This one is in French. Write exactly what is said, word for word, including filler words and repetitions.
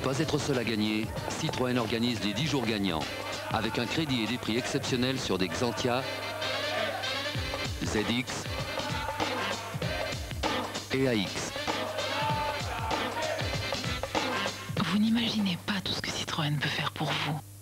pas être seul à gagner, Citroën organise les dix jours gagnants, avec un crédit et des prix exceptionnels sur des Xantia, Z X et A X. Vous n'imaginez pas tout ce que Citroën peut faire pour vous.